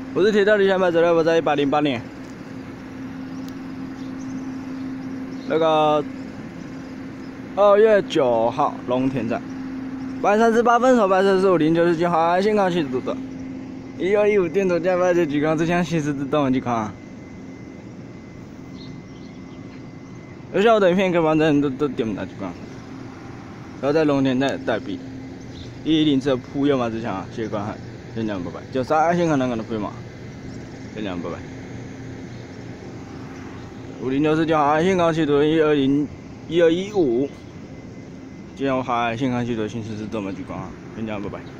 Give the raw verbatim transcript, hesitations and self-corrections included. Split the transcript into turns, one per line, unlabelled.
我是铁道理想牌资料，我在一百零八年那个二月九号龙田站，晚三十八分手，白色十五零九十九号安新港行驶的，一二一五电动加八九几缸，这项行驶自动机康。有效的影片可以完整都都点不到几缸，然后在龙田站代币，一一零车铺右马之强，谢谢观看，先讲拜拜。九三安新港南港的飞马，先讲拜拜。五零九十九号安新港启动一二零一二一五，今天我海新港启动行驶自动机康，先讲拜拜。